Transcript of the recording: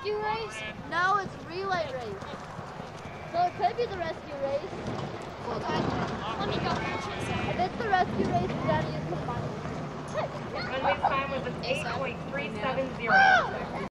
rescue race? No, it's relay race. So it could be the rescue race. Cool, guys. Let me go catch it. If it's the rescue race, we gotta use the final. Runway's time was an 8.370.